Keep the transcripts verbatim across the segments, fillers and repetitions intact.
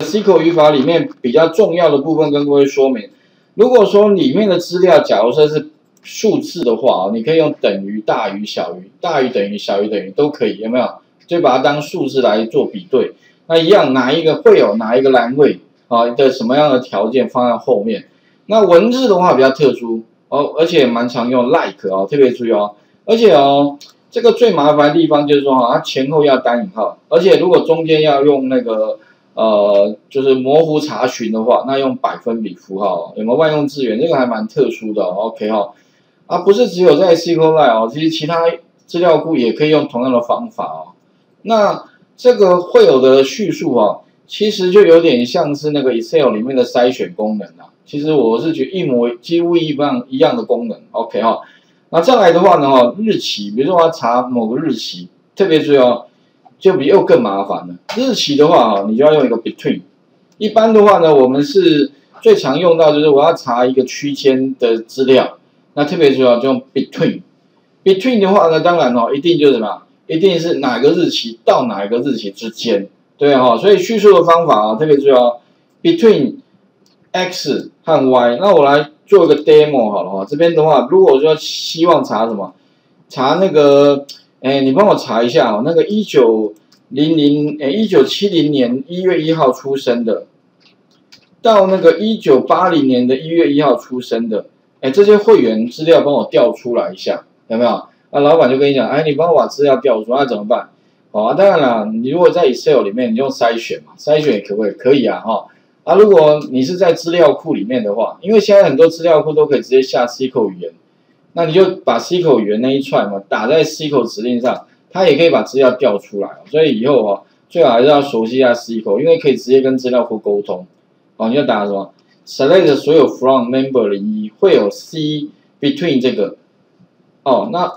S Q L 语法里面比较重要的部分跟各位说明。如果说里面的资料，假如说是数字的话啊，你可以用等于、大于、小于、大于等于、小于等于都可以，有没有？就把它当数字来做比对。那一样，哪一个会有哪一个栏位啊的什么样的条件放在后面？那文字的话比较特殊哦，而且蛮常用 like 哦，特别注意哦。而且哦，这个最麻烦的地方就是说哈，它前后要单引号，而且如果中间要用那个。呃，就是模糊查询的话，那用百分比符号，有没有万用字元？这个还蛮特殊的 ，OK 哈，啊，不是只有在 S Q L Lite 哦，其实其他资料库也可以用同样的方法哦。那这个会有的叙述啊，其实就有点像是那个 Excel 里面的筛选功能啊。其实我是觉得一模几乎一样一样的功能 ，OK 哈。那再来的话呢，哈，日期，比如说我要查某个日期，特别注意哦。就比又更麻烦了。日期的话啊，你就要用一个 between。一般的话呢，我们是最常用到就是我要查一个区间的资料，那特别主要就用 between。between 的话呢，当然哦，一定就是什么，一定是哪个日期到哪一个日期之间，对哈、哦。所以叙述的方法啊，特别重要 between x 和 y。那我来做一个 demo 好了哈。这边的话，如果说希望查什么，查那个。哎，你帮我查一下哦，那个一九零零，哎，一九七零年一月一号出生的，到那个一九八零年的一月一号出生的，哎，这些会员资料帮我调出来一下，有没有？那老板就跟你讲，哎，你帮我把资料调出来，那怎么办？好啊，当然了，你如果在 Excel 里面，你用筛选嘛，筛选可不可以？可以啊，哈。啊，如果你是在资料库里面的话，因为现在很多资料库都可以直接下 S Q L 语言。那你就把 S Q L 语言那一串嘛打在 S Q L 指令上，它也可以把资料调出来。所以以后哦，最好还是要熟悉一下 S Q L， 因为可以直接跟资料库沟通。哦，你就打什么 select 所有 from member 零一会有 C between 这个。哦，那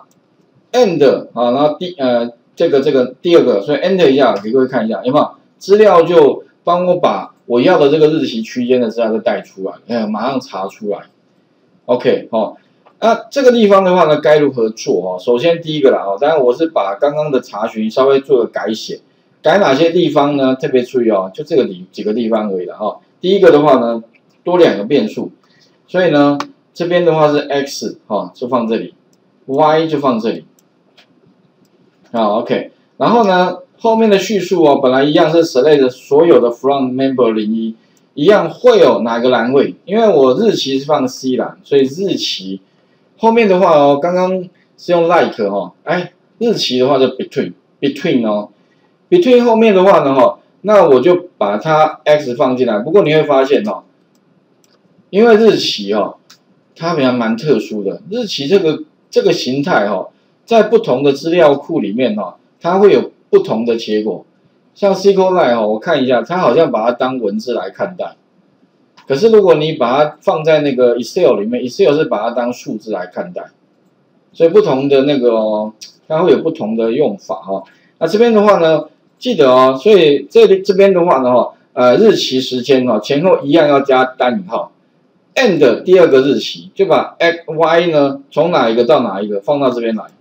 and 啊，然后第呃这个这个第二个，所以 enter 一下给各位看一下，有没有资料就帮我把我要的这个日期区间的资料就带出来，哎，马上查出来。OK， 哦。那这个地方的话呢，该如何做哦？首先第一个啦哦，当然我是把刚刚的查询稍微做个改写，改哪些地方呢？特别注意哦，就这个里几个地方而已了哈。第一个的话呢，多两个变数，所以呢这边的话是 x 哈，就放这里 ，y 就放这里，好 OK。然后呢后面的叙述哦，本来一样是 select 所有的 from member 零一，一样会有哪个栏位？因为我日期是放 C 栏，所以日期。后面的话哦，刚刚是用 like 哈、哦，哎，日期的话就 between between 哦 ，between 后面的话呢哈，那我就把它 x 放进来。不过你会发现哦，因为日期哦，它比较蛮特殊的，日期这个这个形态哈、哦，在不同的资料库里面哈、哦，它会有不同的结果。像 S Q L Lite 哈，我看一下，它好像把它当文字来看待。可是如果你把它放在那个 Excel 里面 ，Excel 是把它当数字来看待，所以不同的那个、哦，它会有不同的用法哈、哦。那这边的话呢，记得哦，所以这里这边的话呢，哈，呃，日期时间哈、哦，前后一样要加单引号 ，and 第二个日期就把 x y 呢从哪一个到哪一个放到这边来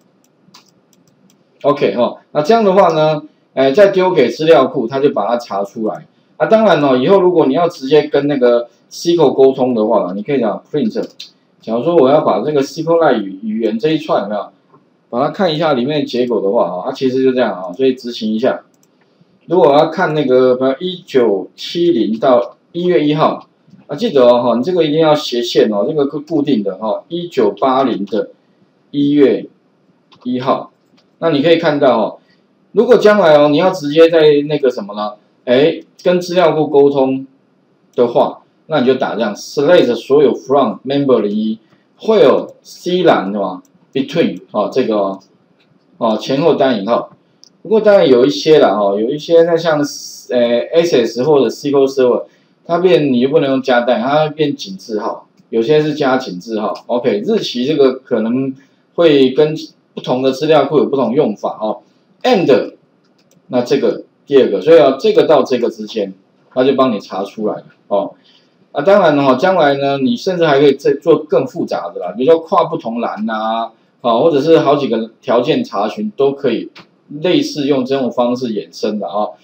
，OK 哈、哦，那这样的话呢，哎，再丢给资料库，它就把它查出来。啊，当然哦，以后如果你要直接跟那个 S Q L 沟通的话，你可以讲 print。假如说我要把这个 S Q L Lite 语语言这一串有没有，把它看一下里面的结果的话啊，它其实就这样啊，所以执行一下。如果我要看那个，比如一九七零到一月一号，啊，记得哦，哈，你这个一定要斜线哦，这个固定的哈，一九八零的一月一号。那你可以看到哦，如果将来哦，你要直接在那个什么呢？哎，跟资料库沟通的话，那你就打这样 select 所有 from member 零一会有 C 栏对吧 ？between 哦，这个哦，哦前后单引号。不过当然有一些啦哈，有一些那像呃 S S 或者 S Q L Server， 它变你就不能用加代，它会变井字号，有些是加井字号。OK， 日期这个可能会跟不同的资料库有不同用法哦。and 那这个。第二个，所以啊，这个到这个之间，它就帮你查出来了哦。啊，当然哈、哦，将来呢，你甚至还可以再做更复杂的啦，比如说跨不同栏呐、啊，啊，或者是好几个条件查询都可以，类似用这种方式衍生的啊。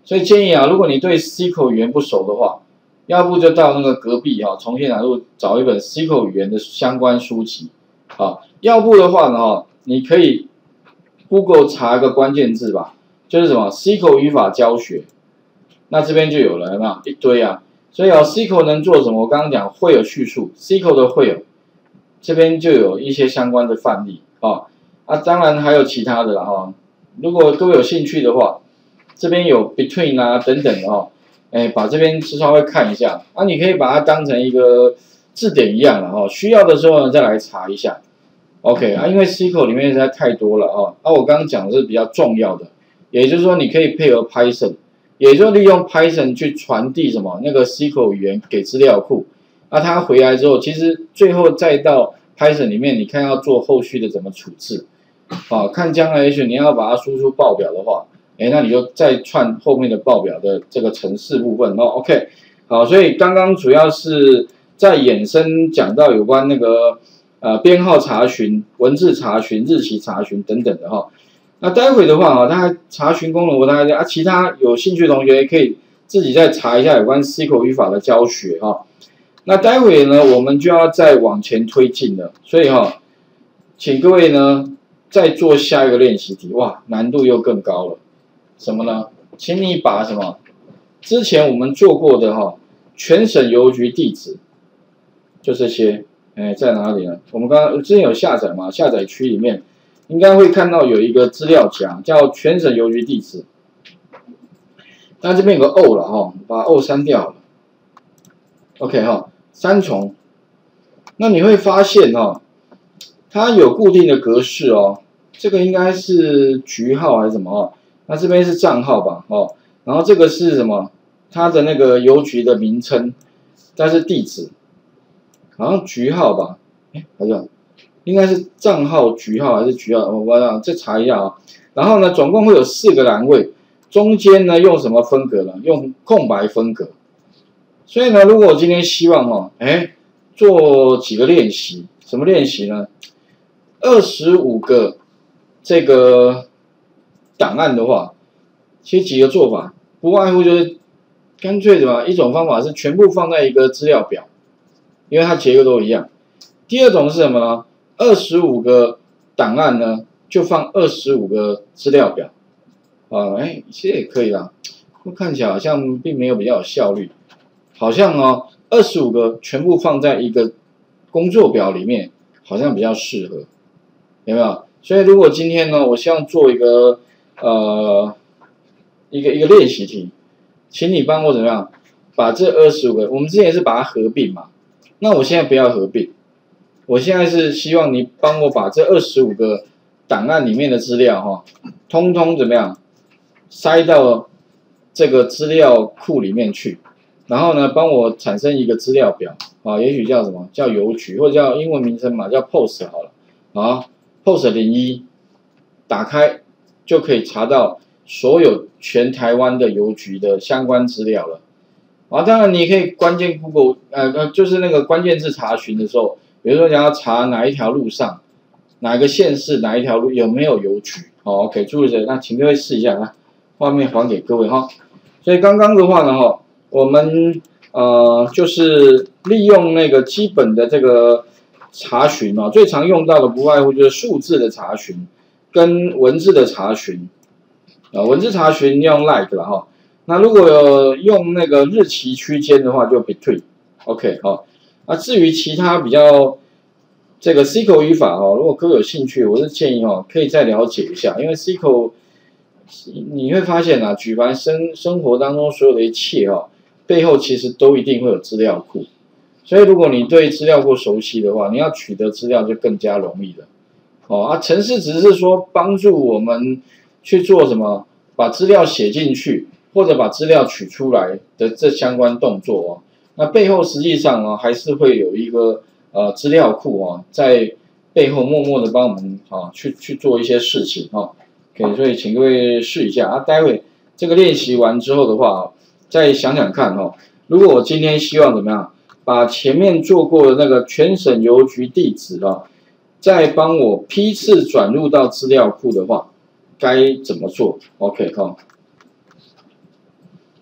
所以建议啊，如果你对 S Q L 语言不熟的话，要不就到那个隔壁哈、啊，重庆南路找一本 S Q L 语言的相关书籍，啊，要不的话呢哈，你可以 Google 查一个关键字吧，就是什么 S Q L 语法教学，那这边就有了，有没有一堆啊？所以啊 ，S Q L 能做什么？我刚刚讲会有叙述 ，S Q L 的会有，这边就有一些相关的范例啊，啊，当然还有其他的啦哈。如果各位有兴趣的话，这边有 Between 啊等等的哦，哎，把这边稍微看一下，啊，你可以把它当成一个字典一样了哈，需要的时候呢再来查一下。OK 啊，因为 S Q L 里面实在太多了哈，啊，我刚刚讲的是比较重要的，也就是说你可以配合 Python， 也就是利用 Python 去传递什么那个 S Q L 语言给资料库，啊，它回来之后，其实最后再到 Python 里面，你看要做后续的怎么处置，啊，看将来也许你要把它输出报表的话。哎，那你就再串后面的报表的这个程式部分哦。OK， 好，所以刚刚主要是在衍生讲到有关那个呃编号查询、文字查询、日期查询等等的哈。那待会的话哈，大家查询功能我大概啊，其他有兴趣的同学也可以自己再查一下有关 S Q L 语法的教学哈。那待会呢，我们就要再往前推进了，所以哈，请各位呢再做下一个练习题，哇，难度又更高了。什么呢？请你把什么之前我们做过的哈，全省邮局地址，就这些，哎，在哪里呢？我们刚刚之前有下载嘛，下载区里面应该会看到有一个资料夹，叫全省邮局地址。那这边有个 O 了哈，把 O 删掉了。OK 哈，三重。那你会发现哈，它有固定的格式哦，这个应该是局号还是什么哦？那这边是账号吧，哦，然后这个是什么？它的那个邮局的名称，但是地址，好像局号吧？哎，好像应该是账号局号还是局号？我我让再查一下啊。然后呢，总共会有四个栏位，中间呢用什么分隔呢？用空白分隔。所以呢，如果我今天希望哦，哎，做几个练习，什么练习呢？二十五个这个。档案的话，其实几个做法，不外乎就是干脆的嘛。一种方法是全部放在一个资料表，因为它结构都一样。第二种是什么呢？二十五个档案呢，就放二十五个资料表。啊，哎，其实也可以啦。看起来好像并没有比较有效率，好像哦，二十五个全部放在一个工作表里面，好像比较适合，有没有？所以如果今天呢，我希望做一个。呃，一个一个练习题，请你帮我怎么样把这二十五个，我们之前是把它合并嘛，那我现在不要合并，我现在是希望你帮我把这二十五个档案里面的资料哈，通通怎么样塞到这个资料库里面去，然后呢，帮我产生一个资料表啊，也许叫什么叫邮局，或者叫英文名称嘛，叫 Post 好了啊 ，Post 零一，打开。就可以查到所有全台湾的邮局的相关资料了。啊，当然你可以关键 Google， 呃呃，就是那个关键字查询的时候，比如说你要查哪一条路上，哪一个县市哪一条路有没有邮局，哦 ，OK， 注意这，那请各位试一下啊，画面还给各位哈。所以刚刚的话呢，哈，我们呃就是利用那个基本的这个查询啊，最常用到的不外乎就是数字的查询。跟文字的查询，啊，文字查询用 like 了哈。那如果有用那个日期区间的话，就 between，OK 好。那至于其他比较这个 S Q L 语法哈，如果各位有兴趣，我是建议哈，可以再了解一下，因为 S Q L 你会发现啊，举凡生生活当中所有的一切哈，背后其实都一定会有资料库。所以如果你对资料库熟悉的话，你要取得资料就更加容易了。哦啊，程式只是说帮助我们去做什么，把资料写进去，或者把资料取出来的这相关动作哦。那背后实际上啊，还是会有一个呃资料库啊，在背后默默的帮我们啊去去做一些事情哈。OK， 所以请各位试一下啊，待会这个练习完之后的话，再想想看哈，如果我今天希望怎么样，把前面做过的那个全省邮局地址啊。再帮我批次转入到资料库的话，该怎么做 ？OK 哈。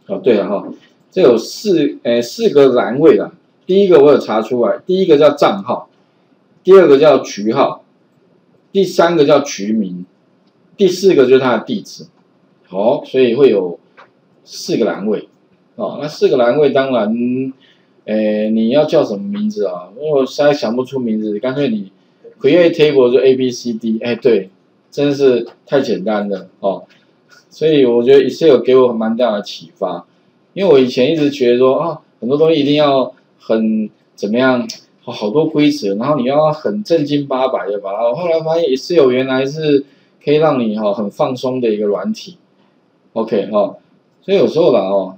哦，对了哈，这有四诶四个栏位啦。第一个我有查出来，第一个叫账号，第二个叫局号，第三个叫局名，第四个就是它的地址。好、哦，所以会有四个栏位。哦，那四个栏位当然，诶，你要叫什么名字啊？因为我实在想不出名字，干脆你 create table 就 A B C D， 哎，对，真是太简单了哦。所以我觉得 Excel 给我蛮大的启发，因为我以前一直觉得说啊，很多东西一定要很怎么样，好多规则，然后你要很正经八百的把它。后来发现 Excel 原来是可以让你哈很放松的一个软体 ，OK 哈，所以有时候啦哦，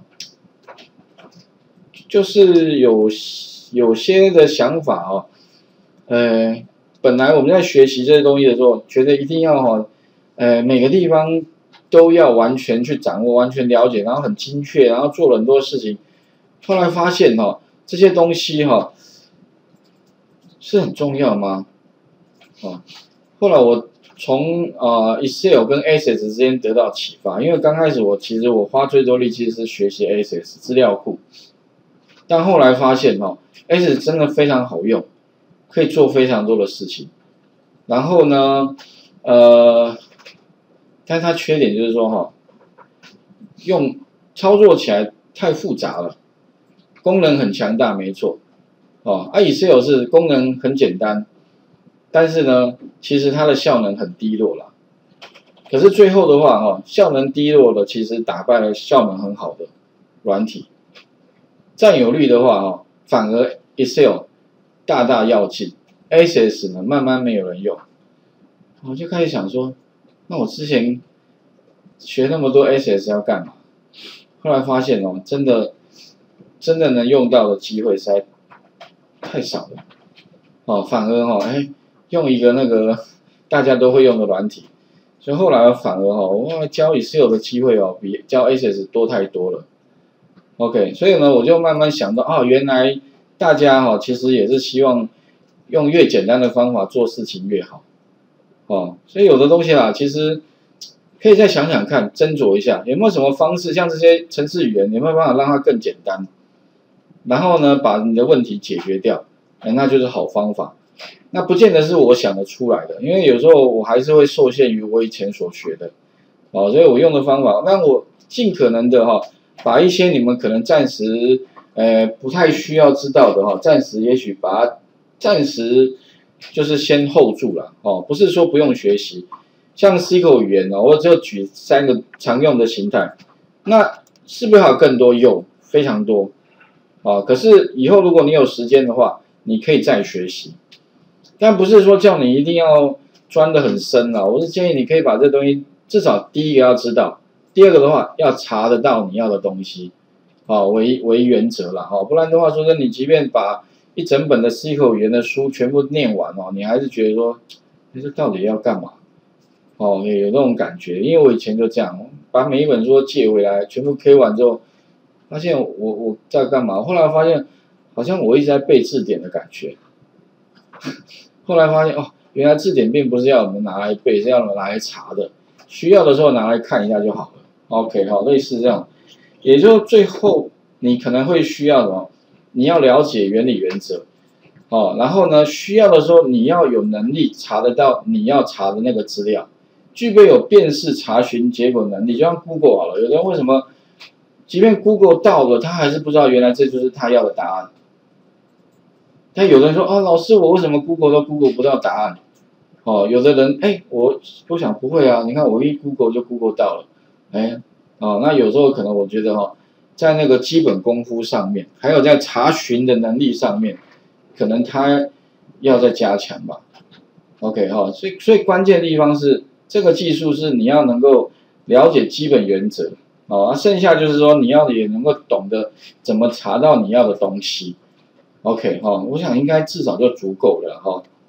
就是有有些的想法哦，呃，本来我们在学习这些东西的时候，觉得一定要哈，呃，每个地方都要完全去掌握、完全了解，然后很精确，然后做了很多事情。后来发现哈、哦，这些东西哈、哦、是很重要吗？啊，后来我从啊、呃、Excel 跟 Access 之间得到启发，因为刚开始我其实我花最多力气是学习 Access 资料库，但后来发现哈、哦、，Access 真的非常好用，可以做非常多的事情。然后呢，呃。但是它缺点就是说哈，用操作起来太复杂了，功能很强大没错，哦，啊 Excel 是功能很简单，但是呢，其实它的效能很低落啦。可是最后的话哈，效能低落的其实打败了效能很好的软体，占有率的话哈，反而 Excel 大大跃进 ，Access 呢慢慢没有人用，我就开始想说。那我之前学那么多 Access 要干嘛？后来发现哦，真的真的能用到的机会实在太少了。哦，反而哦，哎，用一个那个大家都会用的软体，所以后来反而哦，我教 Excel 的机会哦，比教 Access 多太多了。OK， 所以呢，我就慢慢想到，哦，原来大家哈、哦，其实也是希望用越简单的方法做事情越好。哦，所以有的东西啦，其实可以再想想看，斟酌一下，有没有什么方式，像这些程式语言，有没有办法让它更简单？然后呢，把你的问题解决掉，哎，那就是好方法。那不见得是我想得出来的，因为有时候我还是会受限于我以前所学的，哦，所以我用的方法，那我尽可能的哈、哦，把一些你们可能暂时呃不太需要知道的哈、哦，暂时也许把它暂时。就是先 hold 住了哦，不是说不用学习，像 S Q L 语言哦，我只有举三个常用的形态，那是不是还有更多用？非常多啊！可是以后如果你有时间的话，你可以再学习，但不是说叫你一定要钻得很深啊。我是建议你可以把这东西至少第一个要知道，第二个的话要查得到你要的东西，啊为为原则啦哈，不然的话说真你即便把一整本的 S Q L 语言的书全部念完哦，你还是觉得说，这到底要干嘛？哦，有那种感觉，因为我以前就这样，把每一本书都借回来，全部 K 完之后，发现我我在干嘛？后来发现好像我一直在背字典的感觉。后来发现哦，原来字典并不是要我们拿来背，是要我们拿来查的，需要的时候拿来看一下就好了。OK， 好，类似这样，也就最后你可能会需要什么？你要了解原理原则，哦，然后呢，需要的时候你要有能力查得到你要查的那个资料，具备有辨识查询结果能力，就像 Google 好了，有人为什么，即便 Google 到了，他还是不知道原来这就是他要的答案。但有人说，哦，老师，我为什么 Google 都 Google 不到答案？哦，有的人，哎，我我想不会啊，你看我一 Google 就 Google 到了，哎，哦，那有时候可能我觉得哈、哦。在那个基本功夫上面，还有在查询的能力上面，可能他要再加强吧。OK 哈，所以所以关键的地方是这个技术是你要能够了解基本原则哦，剩下就是说你要也能够懂得怎么查到你要的东西。OK 哈，我想应该至少就足够了哈。